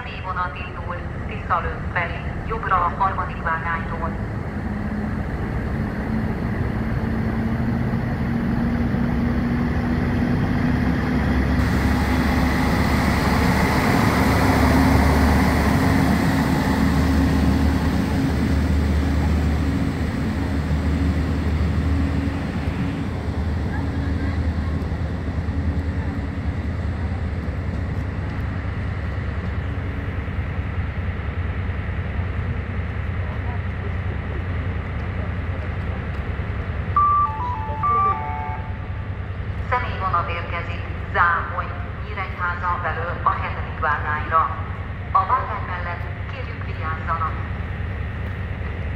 Személyvonat indul Tiszalön felé, jobbra a harmadik vágánytól. Személyvonat érkezik Záhony, Nyíregyháza felől a 7. vágányra.